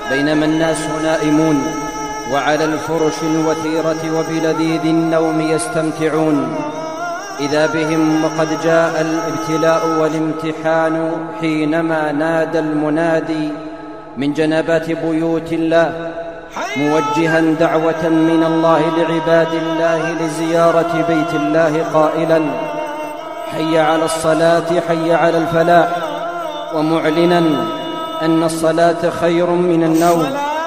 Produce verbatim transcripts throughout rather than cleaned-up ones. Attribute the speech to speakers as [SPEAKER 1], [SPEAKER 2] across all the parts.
[SPEAKER 1] بينما الناس نائمون وعلى الفرش الوثيرة وبلذيذ النوم يستمتعون، إذا بهم وقد جاء الابتلاء والامتحان حينما نادى المنادي من جنبات بيوت الله موجها دعوة من الله لعباد الله لزيارة بيت الله قائلا: حي على الصلاة حي على الفلاح، ومعلنا أن الصلاة خير من النوم.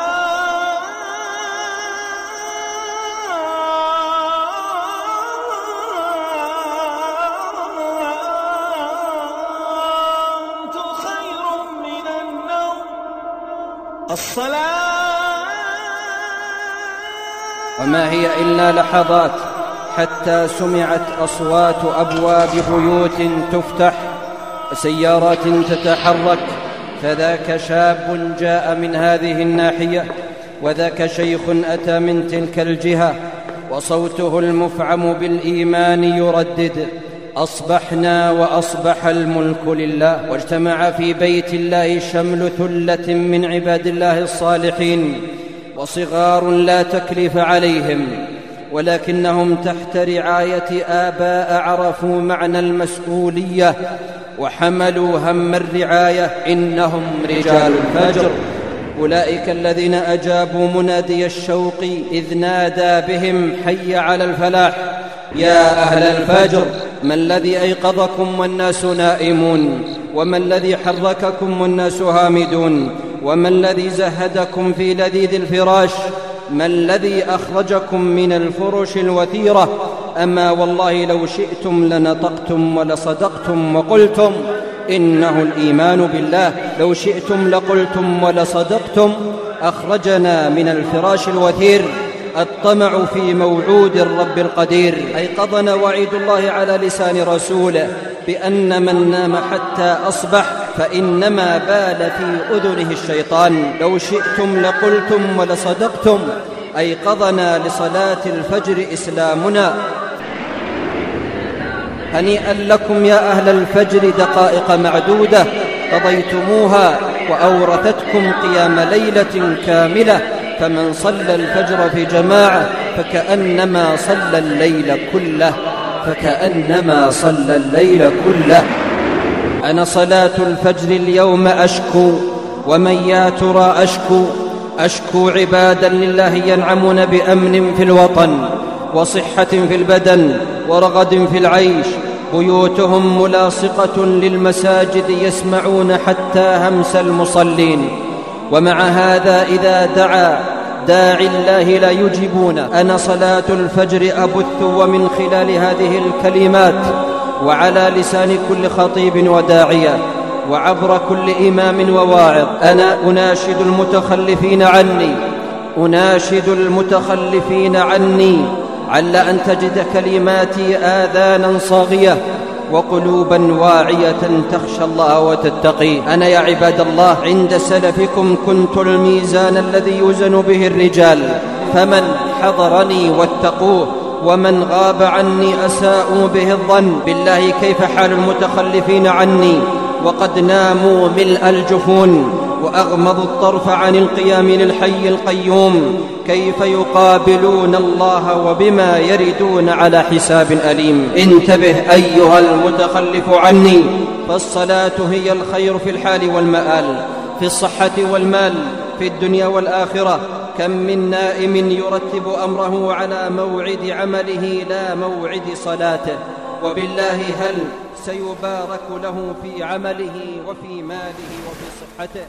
[SPEAKER 1] وما هي إلا لحظات حتى سمعت أصوات أبواب بيوت تفتح وسيارات تتحرك، فذاك شاب جاء من هذه الناحية وذاك شيخ أتى من تلك الجهة، وصوته المفعم بالإيمان يردد: أصبحنا وأصبح الملك لله. واجتمع في بيت الله شمل ثلة من عباد الله الصالحين، وصغار لا تكليف عليهم، ولكنهم تحت رعاية آباء عرفوا معنى المسؤولية وحملوا هم الرعاية. إنهم رجال الفجر، أولئك الذين أجابوا منادي الشوق إذ نادى بهم: حي على الفلاح. يا أهل الفجر، ما الذي أيقظكم والناس نائمون؟ وما الذي حرككم والناس هامدون؟ وما الذي زهدكم في لذيذ الفراش؟ ما الذي أخرجكم من الفرش الوثيرة؟ أما والله لو شئتم لنطقتم ولصدقتم وقلتم إنه الإيمان بالله. لو شئتم لقلتم ولصدقتم. أخرجنا من الفراش الوثير الطمع في موعود الرب القدير. أيقظنا وعيد الله على لسان رسوله بأن من نام حتى أصبح فإنما بال في أذنه الشيطان. لو شئتم لقلتم ولصدقتم. أيقظنا لصلاة الفجر إسلامنا. هنيئا لكم يا أهل الفجر، دقائق معدودة قضيتموها وأورثتكم قيام ليلة كاملة، فمن صلى الفجر في جماعة فكأنما صلى الليل كله، فكأنما صلى الليل كله. أنا صلاة الفجر اليوم أشكو، ومن يا ترى أشكو؟ أشكو عبادا لله ينعمون بأمن في الوطن وصحة في البدن ورغد في العيش، بيوتهم ملاصقة للمساجد يسمعون حتى همس المصلين، ومع هذا إذا دعا داعي الله لا يجيبون. أنا صلاة الفجر أبث، ومن خلال هذه الكلمات وعلى لسان كل خطيب وداعية وعبر كل إمام وواعظ، أنا أناشد المتخلفين عني أناشد المتخلفين عني عل أن تجد كلماتي آذانا صاغية وقلوبا واعية تخشى الله وتتقي. أنا يا عباد الله عند سلفكم كنت الميزان الذي يوزن به الرجال، فمن حضرني واتقوه ومن غاب عني أساءوا به الظن. بالله كيف حال المتخلفين عني وقد ناموا ملء الجفون وأغمضوا الطرف عن القيام للحي القيوم؟ كيف يقابلون الله وبما يردون على حساب أليم؟ انتبه أيها المتخلف عني، فالصلاة هي الخير في الحال والمآل، في الصحة والمال، في الدنيا والآخرة. كم من نائم يرتب أمره على موعد عمله لا موعد صلاته، وبالله هل سيبارك له في عمله وفي ماله وفي صحته؟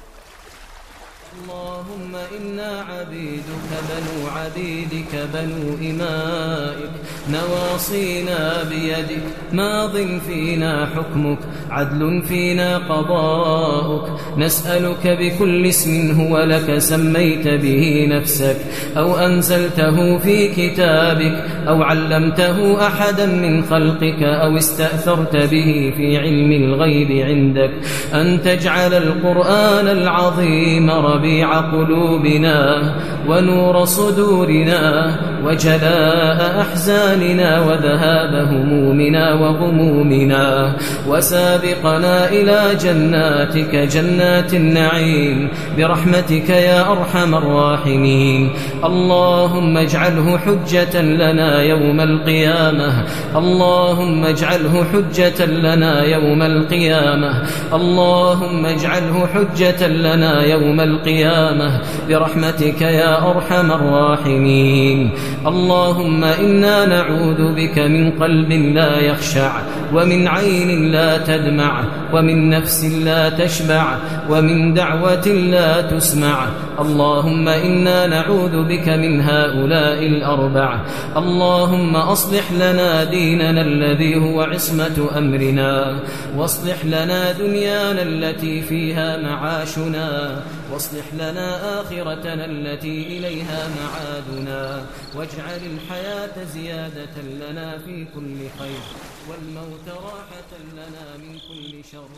[SPEAKER 2] اللهم إنا عبيدك بنو عبيدك بنو إمائك، نواصينا بيدك، ماض فينا حكمك، عدل فينا قضاؤك. نسألك بكل اسم هو لك سميت به نفسك أو أنزلته في كتابك أو علمته أحدا من خلقك أو استأثرت به في علم الغيب عندك، أن تجعل القرآن العظيم ربيع ربيع قلوبنا ونور صدورنا وجلاء أحزاننا وذهاب همومنا وغمومنا، وسابقنا إلى جناتك جنات النعيم برحمتك يا أرحم الراحمين. اللهم اجعله حجة لنا يوم القيامة، اللهم اجعله حجة لنا يوم القيامة، اللهم اجعله حجة لنا يوم القيامة برحمتك يا أرحم الراحمين. اللهم إنا نعوذ بك من قلب لا يخشع، ومن عين لا تدمع، ومن نفس لا تشبع، ومن دعوة لا تسمع. اللهم إنا نعوذ بك من هؤلاء الأربع. اللهم أصلح لنا ديننا الذي هو عصمة أمرنا، واصلح لنا دنيانا التي فيها معاشنا، واصلح لنا آخرتنا التي إليها معادنا، واجعل الحياة زيادة لنا في كل خير، والموت راحة لنا من كل شر.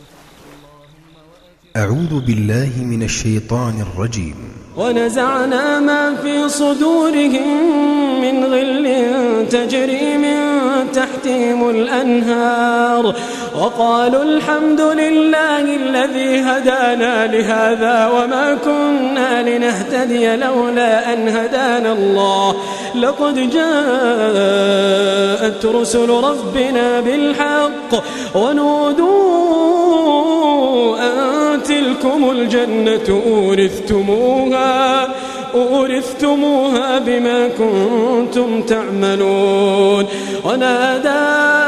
[SPEAKER 3] أعوذ بالله من الشيطان الرجيم.
[SPEAKER 4] ونزعنا ما في صدورهم من غل تجري من تحتهم الأنهار، وقالوا الحمد لله الذي هدانا لهذا وما كنا لنهتدي لولا أن هدانا الله، لقد جاءت رسل ربنا بالحق ونودوا أن تلكم الجنة أورثتموها أورثتموها بما كنتم تعملون. ونادى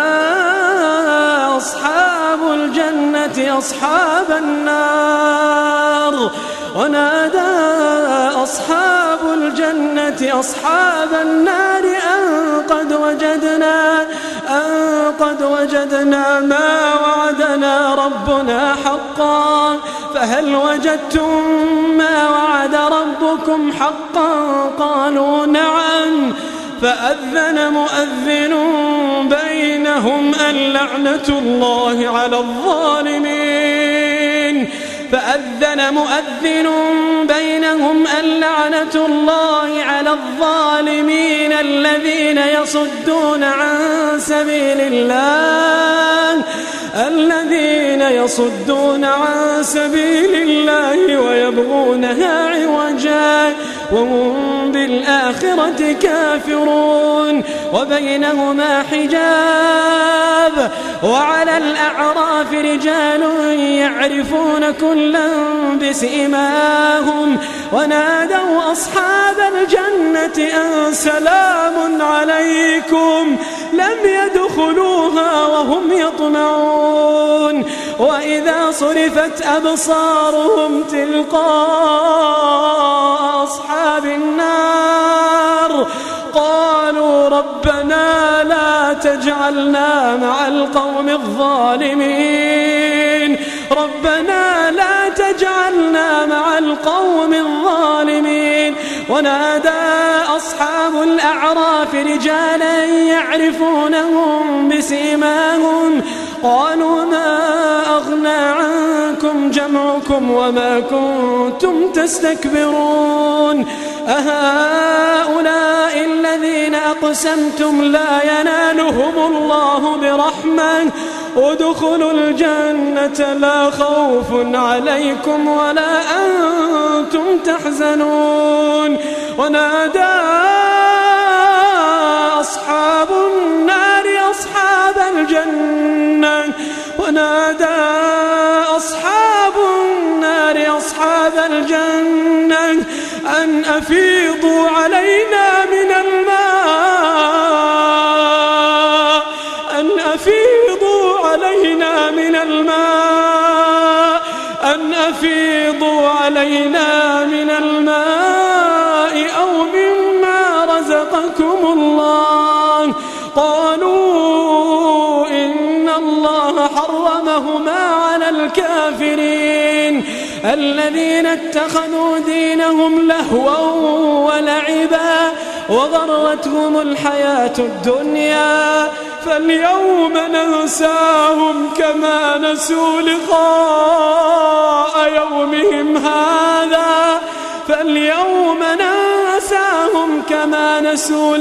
[SPEAKER 4] أصحاب الجنة أصحاب النار ونادى أصحاب الجنة أصحاب النار أن قد وجدنا أن قد وجدنا ما وعدنا ربنا حقا، فهل وجدتم ما وعد ربكم حقا؟ قالوا نعم. فأذن مؤذن بينهم اللعنة الله على الظالمين فأذن مؤذن بينهم اللعنة الله على الظالمين الذين يصدون عن سبيل الله الذين يصدون عن سبيل الله ويبغونها عوجا وهم بالآخرة كافرون، وبينهما حجاب. وعلى الأعراف رجال يعرفون كلا بسيماهم ونادوا أصحاب الجنة أن سلام عليكم لم يدخلوها وهم يطمعون. وإذا صرفت أبصارهم تلقاء أصحاب النار قالوا ربنا لا تجعلنا مع القوم الظالمين ربنا لا تجعلنا مع القوم الظالمين. ونادى أصحاب الأعراف رجالا يعرفونهم بسيماهم قالوا ما أغنى عنكم جمعكم وما كنتم تستكبرون أهؤلاء الذين أقسمتم لا ينالهم الله برحمة ادخلوا الجنة لا خوف عليكم ولا أنتم تحزنون. ونادى أصحاب النار أصحاب الجنة ونادى أصحاب النار أصحاب الجنة أن أفيضوا علينا من الماء أن أفيضوا علينا من الماء أن أفيضوا علينا من الماء أو مما رزقكم الله. قالوا إن الله حرمهما على الكافرين الذين اتخذوا دينهم لهوا ولعبا وغرتهم الحياة الدنيا فاليوم ننساهم كما نسوا لقاء يومهم هذا فاليوم ننساهم كما نسوا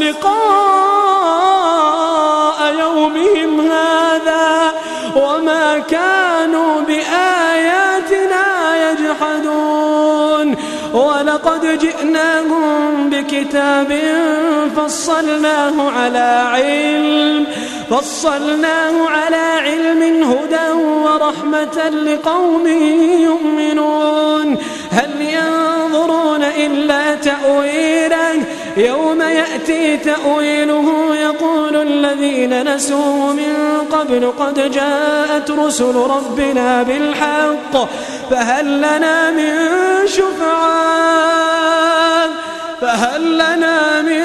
[SPEAKER 4] لقاء يومهم هذا وما كانوا بآياتنا يجحدون ولقد جئناهم بكتاب فصلناه على علم فصلناه على علم هدى ورحمة لقوم يؤمنون هل ينظرون إلا تأويله يوم يأتي تأويله يقول الذين نسوه من قبل قد جاءت رسل ربنا بالحق فهل لنا من شفعاء فهل لنا من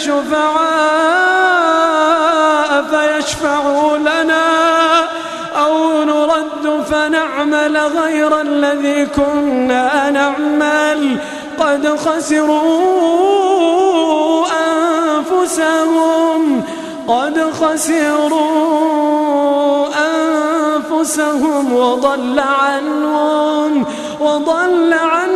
[SPEAKER 4] شفعاء فيشفعوا لنا أو نرد فنعمل غير الذي كنا نعمل قد خسروا أنفسهم قد خسروا أنفسهم وضل عنهم وضل عنهم